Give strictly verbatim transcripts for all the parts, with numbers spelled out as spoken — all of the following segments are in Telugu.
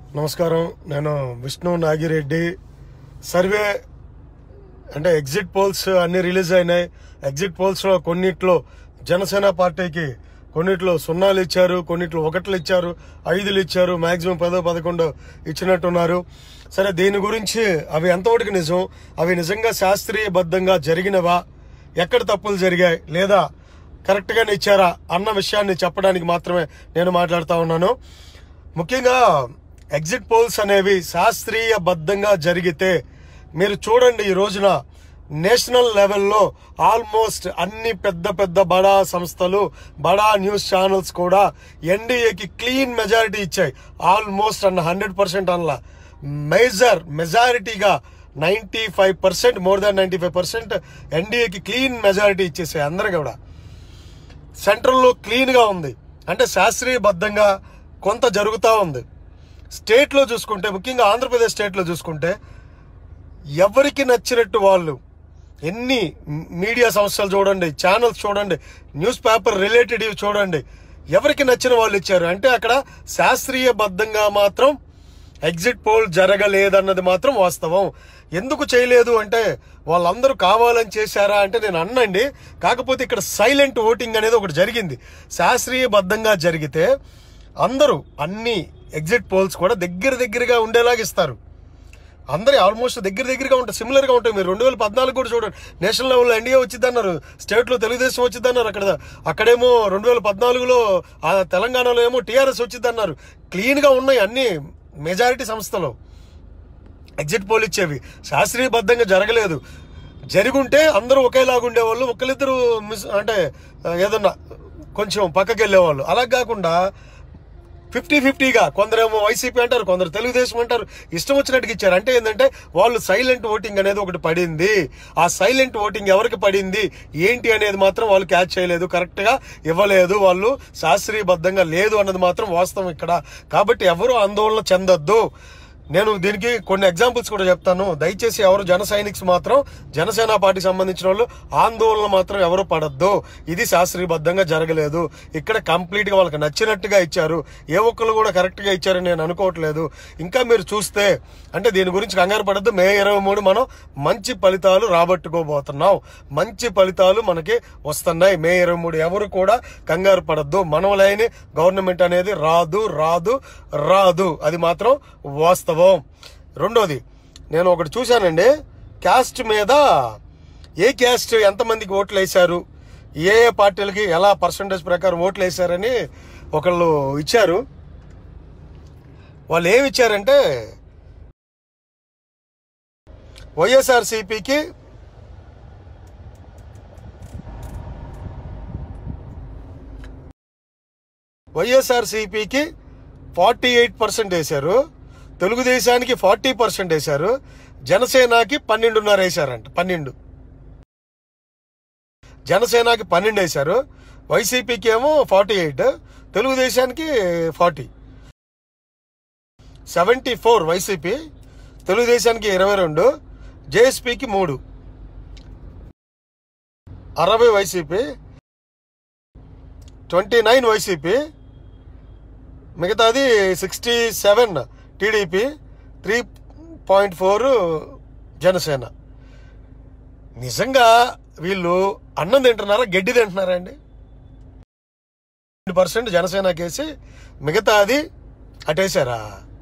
నమస్కారం. నేను విష్ణు నాగిరెడ్డి. సర్వే అంటే ఎగ్జిట్ పోల్స్ అన్ని రిలీజ్ అయినాయి. ఎగ్జిట్ పోల్స్ లో కొన్నిట్లో జనసేన పార్టీకి కొన్నిట్లో సున్నాలు ఇచ్చారు, కొన్నిట్లో ఒకట్లు ఇచ్చారు, ఐదులు ఇచ్చారు, మాక్సిమం పదో పదకొండు ఇచ్చినట్టున్నారు. సరే, దీని గురించి అవి ఎంతవరకు నిజం, అవి నిజంగా శాస్త్రీయబద్ధంగా జరిగినవా, ఎక్కడ తప్పులు జరిగాయి లేదా కరెక్ట్ గానే ఇచ్చారా అన్న విషయాన్ని చెప్పడానికి మాత్రమే నేను మాట్లాడుతూ ఉన్నాను. ముఖ్యంగా ఎగ్జిట్ పోల్స్ అనేవి శాస్త్రీయబద్ధంగా జరిగితే మీరు చూడండి, ఈ రోజున నేషనల్ లెవెల్లో ఆల్మోస్ట్ అన్ని పెద్ద పెద్ద బడా సంస్థలు, బడా న్యూస్ ఛానల్స్ కూడా ఎన్డీఏకి క్లీన్ మెజారిటీ ఇచ్చాయి. ఆల్మోస్ట్ అన్న హండ్రెడ్ పర్సెంట్ అన్నలా మేజర్ మెజారిటీగా ninety five percent more than ninety five percent ఎన్డీఏకి క్లీన్ మెజారిటీ ఇచ్చేసాయి. అందరూ కూడా సెంట్రల్లో క్లీన్గా ఉంది. అంటే శాస్త్రీయబద్ధంగా కొంత జరుగుతూ ఉంది. స్టేట్లో చూసుకుంటే, ముఖ్యంగా ఆంధ్రప్రదేశ్ స్టేట్లో చూసుకుంటే, ఎవరికి నచ్చినట్టు వాళ్ళు ఎన్ని మీడియా సంస్థలు చూడండి, ఛానల్స్ చూడండి, న్యూస్ పేపర్ రిలేటెడ్ చూడండి, ఎవరికి నచ్చిన వాళ్ళు ఇచ్చారు. అంటే అక్కడ శాస్త్రీయబద్ధంగా మాత్రం ఎగ్జిట్ పోల్ జరగలేదన్నది మాత్రం వాస్తవం. ఎందుకు చేయలేదు అంటే వాళ్ళందరూ కావాలని చేశారా అంటే నేను అన్నండి. కాకపోతే ఇక్కడ సైలెంట్ ఓటింగ్ అనేది ఒకటి జరిగింది. శాస్త్రీయబద్ధంగా జరిగితే అందరూ అన్ని ఎగ్జిట్ పోల్స్ కూడా దగ్గర దగ్గరగా ఉండేలాగా ఇస్తారు. అందరి ఆల్మోస్ట్ దగ్గర దగ్గరగా ఉంటాయి, సిమిలర్గా ఉంటాయి. మీరు రెండు వేల పద్నాలుగు కూడా చూడండి, నేషనల్ లెవెల్లో ఎన్డీఏ వచ్చింది అన్నారు, స్టేట్లో తెలుగుదేశం వచ్చింది అన్నారు, అక్కడ అక్కడేమో రెండు వేల పద్నాలుగులో తెలంగాణలో ఏమో టీఆర్ఎస్ వచ్చింది అన్నారు. క్లీన్గా ఉన్నాయి అన్ని మెజారిటీ సంస్థలు ఎగ్జిట్ పోల్ ఇచ్చేవి. శాస్త్రీయబద్ధంగా జరగలేదు. జరుగుంటే అందరూ ఒకేలాగా ఉండేవాళ్ళు, ఒకరిద్దరు మిస్ అంటే ఏదన్నా కొంచెం పక్కకి వెళ్ళేవాళ్ళు. అలా కాకుండా ఫిఫ్టీ ఫిఫ్టీగా కొందరేమో వైసీపీ అంటారు, కొందరు తెలుగుదేశం అంటారు, ఇష్టం వచ్చినట్టుగా ఇచ్చారు. అంటే ఏంటంటే వాళ్ళు సైలెంట్ ఓటింగ్ అనేది ఒకటి పడింది. ఆ సైలెంట్ ఓటింగ్ ఎవరికి పడింది ఏంటి అనేది మాత్రం వాళ్ళు క్యాచ్ చేయలేదు, కరెక్ట్ గా ఇవ్వలేదు, వాళ్ళు శాస్త్రీయబద్ధంగా లేదు అన్నది మాత్రం వాస్తవం ఇక్కడ. కాబట్టి ఎవరు ఆందోళన చెందొద్దు. నేను దీనికి కొన్ని ఎగ్జాంపుల్స్ కూడా చెప్తాను. దయచేసి ఎవరు జన సైనిక్స్ మాత్రం, జనసేన పార్టీకి సంబంధించిన వాళ్ళు ఆందోళన మాత్రం ఎవరు పడద్దు. ఇది శాస్త్రీయబద్ధంగా జరగలేదు. ఇక్కడ కంప్లీట్ గా వాళ్ళకి నచ్చినట్టుగా ఇచ్చారు. ఏ ఒక్కరు కూడా కరెక్ట్ గా ఇచ్చారని నేను అనుకోవట్లేదు. ఇంకా మీరు చూస్తే అంటే దీని గురించి కంగారు పడద్దు. మే ఇరవై మూడు మనం మంచి ఫలితాలు రాబట్టుకోబోతున్నాం. మంచి ఫలితాలు మనకి వస్తున్నాయి మే ఇరవై మూడు. ఎవరు కూడా కంగారు పడద్దు. మనం లేని గవర్నమెంట్ అనేది రాదు రాదు రాదు అది మాత్రం వాస్తవం. రెండోది, నేను ఒకటి చూశానండి, క్యాస్ట్ మీద ఏ క్యాస్ట్ ఎంతమందికి ఓట్లు వేశారు, ఏ ఏ పార్టీలకి ఎలా పర్సంటేజ్ ప్రకారం ఓట్లు వేశారని ఒకళ్ళు ఇచ్చారు. వాళ్ళు ఏమి ఇచ్చారంటే వైఎస్ఆర్సీపీకి వైఎస్ఆర్సీపీకి ఫార్టీ ఎయిట్ పర్సెంట్ వేశారు, తెలుగుదేశానికి ఫార్టీ పర్సెంట్ వేశారు, జనసేనకి పన్నెండున్నర వేశారంట. పన్నెండు జనసేనకి పన్నెండు వేశారు, వైసీపీకి ఏమో ఫార్టీ ఎయిట్, తెలుగుదేశానికి ఫార్టీ. సెవెంటీ ఫోర్ వైసీపీ, తెలుగుదేశానికి ఇరవై రెండు, జేఎస్పీకి మూడు, అరవై వైసీపీ, ట్వంటీ నైన్ వైసీపీ, మిగతాది sixty seven TDP, three point four Janasena. నిజంగా వీళ్ళు అన్నం తింటున్నారా, గడ్డి తింటున్నారా అండి? పర్సెంట్ జనసేనకేసి మిగతాది అటేశారా?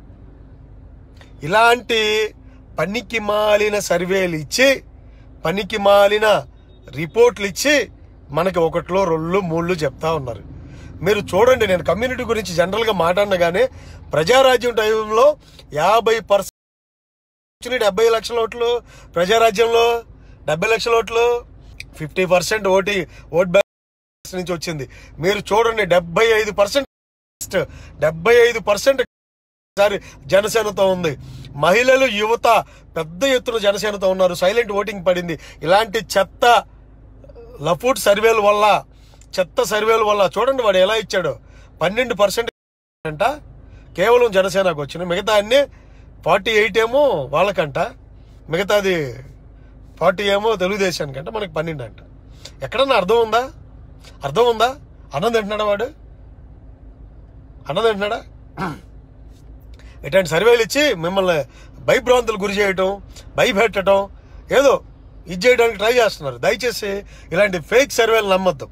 ఇలాంటి పనికి మాలిన సర్వేలు ఇచ్చి, పనికి మాలిన రిపోర్ట్లు ఇచ్చి మనకి ఒకట్లో రెండు మూళ్ళు చెప్తా ఉన్నారు. మీరు చూడండి, నేను కమ్యూనిటీ గురించి జనరల్గా మాట్లాడినా కానీ ప్రజారాజ్యం టైంలో యాభై పర్సెంట్ డెబ్బై లక్షల ఓట్లు, ప్రజారాజ్యంలో డెబ్బై లక్షల ఓట్లు, ఫిఫ్టీ పర్సెంట్ ఓటి ఓట్ బ్యాంక్ నుంచి వచ్చింది. మీరు చూడండి, డెబ్బై ఐదు పర్సెంట్ డెబ్బై ఐదు పర్సెంట్ జనసేనతో ఉంది. మహిళలు, యువత పెద్ద ఎత్తున జనసేనతో ఉన్నారు. సైలెంట్ ఓటింగ్ పడింది. ఇలాంటి చెత్త లఫూట్ సర్వేల వల్ల, చెత్త సర్వేల వల్ల చూడండి వాడు ఎలా ఇచ్చాడు. పన్నెండు పర్సెంట్ అంట కేవలం జనసేనకు వచ్చిన, మిగతా అన్ని ఫార్టీ ఎయిట్ ఏమో వాళ్ళకంట, మిగతాది ఫార్టీ ఏమో తెలుగుదేశానికంట, మనకి పన్నెండు అంట. ఎక్కడన్నా అర్థం ఉందా? అర్థం ఉందా? అన్నం తింటున్నాడా వాడు? అన్నం తింటున్నాడా? ఇట్లాంటి సర్వేలు ఇచ్చి మిమ్మల్ని భయభ్రాంతులు గురి చేయటం, భయపెట్టడం, ఏదో ఇది చేయడానికి ట్రై చేస్తున్నారు. దయచేసి ఇలాంటి ఫేక్ సర్వేలు నమ్మొద్దు.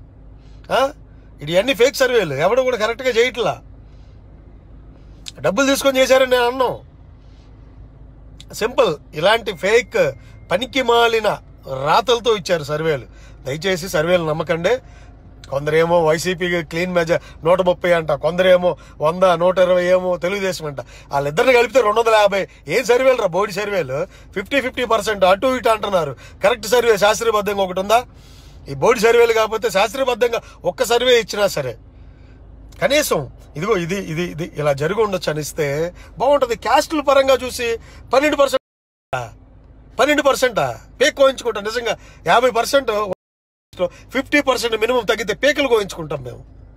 ఇది అన్ని ఫేక్ సర్వేలు, ఎవడు కూడా కరెక్ట్గా చేయట్లా. డబ్బులు తీసుకొని చేశారని నేను అన్నాను. సింపుల్. ఇలాంటి ఫేక్ పనికి మాలిన రాతలతో ఇచ్చారు సర్వేలు. దయచేసి సర్వేలు నమ్మకండి. కొందరేమో వైసీపీకి క్లీన్ మెజర్ నూట ముప్పై అంట, కొందరేమో వంద నూట ఇరవై ఏమో తెలుగుదేశం అంట. వాళ్ళిద్దరిని కలిపితే రెండు వందల యాభై. ఏం సర్వేలు రా బోర్డు సర్వేలు? ఫిఫ్టీ ఫిఫ్టీ పర్సెంట్ అటు ఇటు అంటున్నారు. కరెక్ట్ సర్వే శాస్త్రీయబద్ధంగా ఒకటి ఉందా? ఈ బోర్డు సర్వేలు కాకపోతే శాస్త్రీయబద్ధంగా ఒక్క సర్వే ఇచ్చినా సరే కనీసం ఇదిగో ఇది ఇది ఇది ఇలా జరిగి ఉండొచ్చు అనిస్తే బాగుంటుంది. క్యాస్టుల పరంగా చూసి పన్నెండు పర్సెంట్ పన్నెండు పర్సెంటా పేక్ కోయించుకుంటాం. నిజంగా యాభై పర్సెంట్ ఫిఫ్టీ పర్సెంట్ మినిమం తగ్గితే పేకలు కోయించుకుంటాం మేము.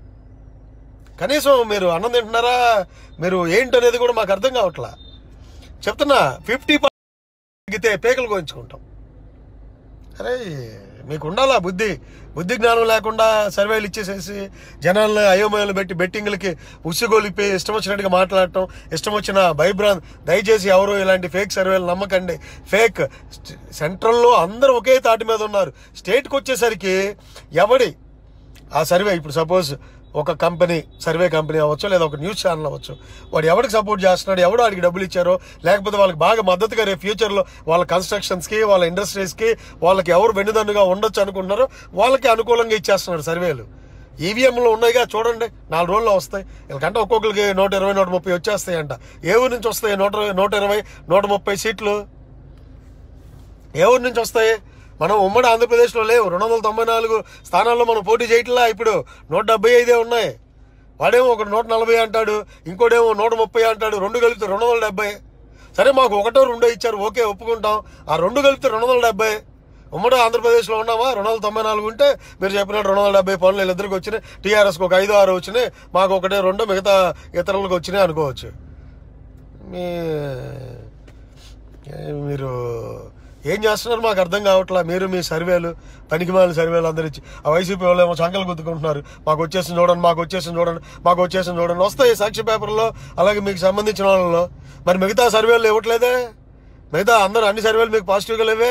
కనీసం మీరు అన్నం తింటున్నారా, మీరు ఏంటనేది కూడా మాకు అర్థం కావట్లా. చెప్తున్నా, ఫిఫ్టీ పర్సెంట్ తగ్గితే పేకలు కోయించుకుంటాం. అరే మీకు ఉండాలా బుద్ధి బుద్ధి జ్ఞానం లేకుండా సర్వేలు ఇచ్చేసేసి జనాలను అయోమయాలు పెట్టి బెట్టింగ్లకి ఉసిగొలిపి ఇష్టం వచ్చినట్టుగా మాట్లాడటం, ఇష్టం వచ్చిన భయభ్రాంతి. దయచేసి ఎవరు ఇలాంటి ఫేక్ సర్వేలు నమ్మకండి. ఫేక్ సెంట్రల్లో అందరూ ఒకే తాటి మీద ఉన్నారు. స్టేట్కి వచ్చేసరికి ఎవడి ఆ సర్వే, ఇప్పుడు సపోజ్ ఒక కంపెనీ సర్వే కంపెనీ అవ్వచ్చు, లేదా ఒక న్యూస్ ఛానల్ అవ్వచ్చు, వాడు ఎవరికి సపోర్ట్ చేస్తున్నాడు, ఎవడో వాడికి డబ్బులు ఇచ్చారో, లేకపోతే వాళ్ళకి బాగా మద్దతుగా రేపు ఫ్యూచర్లో వాళ్ళ కన్స్ట్రక్షన్స్కి, వాళ్ళ ఇండస్ట్రీస్కి, వాళ్ళకి ఎవరు వెన్నుదన్నుగా ఉండొచ్చు అనుకుంటున్నారో వాళ్ళకి అనుకూలంగా ఇచ్చేస్తున్నాడు సర్వేలు. ఈవీఎంలో ఉన్నాయిగా చూడండి, నాలుగు రోజుల్లో వస్తాయి. వీళ్ళకంటే ఒక్కొక్కరికి నూట ఇరవై నూట ముప్పై వచ్చేస్తాయంట. ఏ ఊరి నుంచి వస్తాయి నూట నూట ఇరవై నూట ముప్పై సీట్లు? ఏ ఊరి నుంచి వస్తాయి? మనం ఉమ్మడి ఆంధ్రప్రదేశ్లో లేవు. రెండు వందల తొంభై నాలుగు స్థానాల్లో మనం పోటీ చేయట్లా. ఇప్పుడు నూట డెబ్బై ఐదే ఉన్నాయి. వాడేమో ఒక నూట నలభై అంటాడు, ఇంకోటేమో నూట ముప్పై అంటాడు. రెండు కలిపితే రెండు వందల డెబ్బై. సరే మాకు ఒకటో రెండో ఇచ్చారు, ఓకే ఒప్పుకుంటాం. ఆ రెండు కలిపితే రెండు వందల డెబ్బై. ఉమ్మడి ఆంధ్రప్రదేశ్లో ఉన్నామా? రెండు వందల తొంభై నాలుగు ఉంటే మీరు చెప్పినట్టు రెండు వందల డెబ్బై పనులు వీళ్ళిద్దరికి వచ్చినాయి. టీఆర్ఎస్కి ఒక ఐదు ఆరు వచ్చినాయి, మాకు ఒకటే రెండో మిగతా ఇతరులకు వచ్చినాయి అనుకోవచ్చు. మీ మీరు ఏం చేస్తున్నారు మాకు అర్థం కావట్లా. మీరు మీ సర్వేలు పనికిమాలిన సర్వేలు అందరూ ఇచ్చి ఆ వైసీపీ వాళ్ళు ఏమో సంకలు గుద్దుకుంటున్నారు. మాకు వచ్చేసింది చూడండి, మాకు వచ్చేసింది చూడండి, మాకు వచ్చేసింది చూడండి. వస్తాయి సాక్షి పేపర్లో, అలాగే మీకు సంబంధించిన వాళ్ళలో. మరి మిగతా సర్వేలు ఇవ్వట్లేదే? మిగతా అందరూ అన్ని సర్వేలు మీకు పాజిటివ్గా లేవే?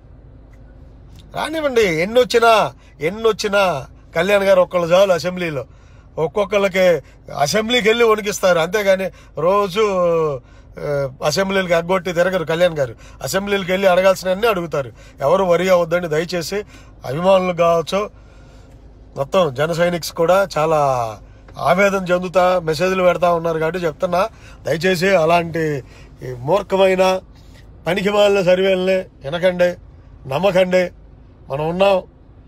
రానివ్వండి. ఎన్ని వచ్చినా ఎన్ని వచ్చినా కళ్యాణ్ గారు ఒక్కళ్ళు చాలు అసెంబ్లీలో. ఒక్కొక్కళ్ళకి అసెంబ్లీకి వెళ్ళి వణికిస్తారు, అంతేగాని రోజు అసెంబ్లీలకి అగ్గొట్టి తిరగరు కళ్యాణ్ గారు. అసెంబ్లీలకు వెళ్ళి అడగాల్సినవన్నీ అడుగుతారు. ఎవరు వరి అవ్వద్దండి దయచేసి. అభిమానులు కావచ్చు, మొత్తం జన సైనిక్స్ కూడా చాలా ఆవేదన చెందుతా మెసేజ్లు పెడతా ఉన్నారు. కాబట్టి చెప్తున్నా, దయచేసి అలాంటి మూర్ఖమైన పనికిమాలిన సర్వేలని వినకండి, నమ్మకండి. మనం ఉన్నాం.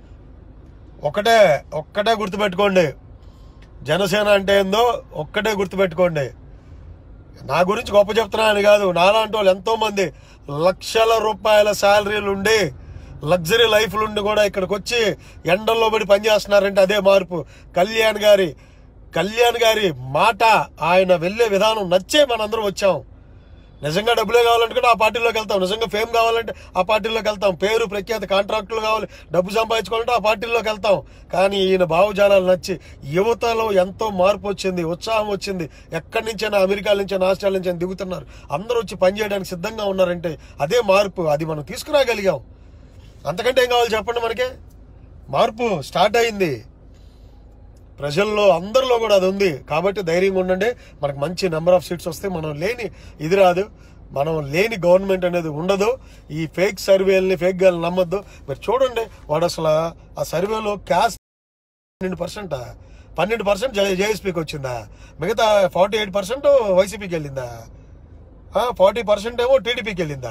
ఒక్కటే ఒక్కటే గుర్తుపెట్టుకోండి, జనసేన అంటే ఏందో ఒక్కటే గుర్తుపెట్టుకోండి. నా గురించి గొప్ప చెప్తున్నా అని కాదు, నాలాంటి వాళ్ళు ఎంతో మంది లక్షల రూపాయల శాలరీలు ఉండి, లగ్జరీ లైఫ్లు ఉండి కూడా ఇక్కడికి వచ్చి ఎండల్లో పడి పనిచేస్తున్నారంటే అదే మార్పు. కళ్యాణ్ గారి కళ్యాణ్ గారి మాట, ఆయన వెళ్ళే విధానం నచ్చే మనందరం వచ్చాం. నిజంగా డబ్బులే కావాలంటే ఆ పార్టీలోకి వెళ్తాం, నిజంగా ఫేమ్ కావాలంటే ఆ పార్టీలోకి వెళ్తాం, పేరు ప్రఖ్యాత కాంట్రాక్టులు కావాలి, డబ్బు సంపాదించుకోవాలంటే ఆ పార్టీలోకి వెళ్తాం. కానీ ఈయన భావజాలాలు నచ్చి యువతలో ఎంతో మార్పు వచ్చింది, ఉత్సాహం వచ్చింది. ఎక్కడి నుంచైనా, అమెరికా నుంచైనా, ఆస్ట్రేలియా నుంచి దిగుతున్నారు. అందరూ వచ్చి పనిచేయడానికి సిద్ధంగా ఉన్నారంటే అదే మార్పు. అది మనం తీసుకురాగలిగాం. అంతకంటే ఏం కావాలి చెప్పండి? మనకే మార్పు స్టార్ట్ అయింది. ప్రజల్లో అందరిలో కూడా అది ఉంది. కాబట్టి ధైర్యంగా ఉండండి. మనకు మంచి నెంబర్ ఆఫ్ సీట్స్ వస్తే మనం లేని ఇది రాదు, మనం లేని గవర్నమెంట్ అనేది ఉండదు. ఈ ఫేక్ సర్వేలని ఫేక్ గాలని నమ్మొద్దు. మీరు చూడండి, వాడు అసలు ఆ సర్వేలో క్యాస్ట్ పన్నెండు పర్సెంట్ పన్నెండు పర్సెంట్ జేఎస్పీకి వచ్చిందా? మిగతా ఫార్టీ ఎయిట్ పర్సెంట్ వైసీపీకి వెళ్ళిందా? ఫార్టీ పర్సెంట్ ఏమో టీడీపీకి వెళ్ళిందా?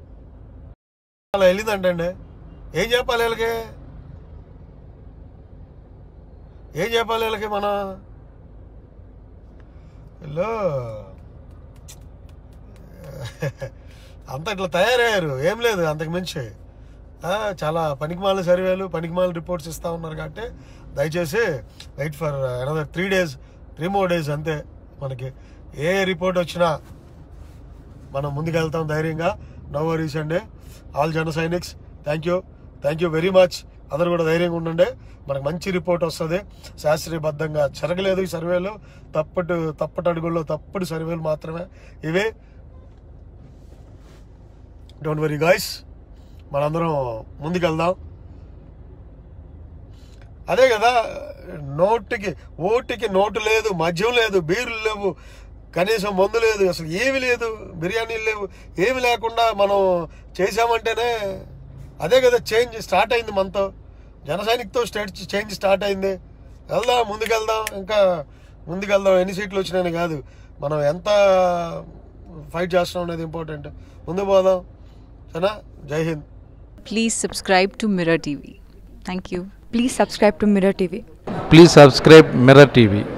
అలా వెళ్ళిందంటండి. ఏం చెప్పాలి వీళ్ళకి? ఏం చెప్పాలి వీళ్ళకి? మనం వీళ్ళు అంత ఇట్లా తయారయ్యారు. ఏం లేదు అంతకు మించి. చాలా పనికిమాలిన సర్వేలు, పనికిమాలిన రిపోర్ట్స్ ఇస్తూ ఉన్నారు. కాబట్టి దయచేసి wait for another three days three more days అంతే. మనకి ఏ రిపోర్ట్ వచ్చినా మనం ముందుకెళ్తాం ధైర్యంగా. నో వరీస్ అండి. All Jana Sainiks, thank you thank you very much. అందరూ కూడా ధైర్యంగా ఉండండి. మనకు మంచి రిపోర్ట్ వస్తుంది. శాస్త్రీయబద్ధంగా జరగలేదు ఈ సర్వేలు, తప్పటి తప్పటి అడుగుల్లో తప్పుడు సర్వేలు మాత్రమే ఇవి. డోంట్ వరీ గాయ్స్, మనందరం ముందుకెళ్దాం. అదే కదా, నోటికి ఓటికి నోటు లేదు, మద్యం లేదు, బీర్లు లేవు, కనీసం మందు లేదు, అసలు ఏమి లేదు, బిర్యానీలు లేవు, ఏమి లేకుండా మనం చేసామంటేనే అదే కదా చేంజ్ స్టార్ట్ అయింది. మనతో జనసైనిక్తో స్టేట్ చేంజ్ స్టార్ట్ అయింది. వెళ్దాం, ముందుకెళ్దాం, ఇంకా ముందుకెళ్దాం. ఎన్ని సీట్లు వచ్చినాయని కాదు, మనం ఎంత ఫైట్ చేస్తున్నాం అనేది ఇంపార్టెంట్. ముందు పోదాం. సరేనా? జై Hind. Please subscribe to Mirror T V. Thank you. Please subscribe to Mirror T V. Please subscribe Mirror T V.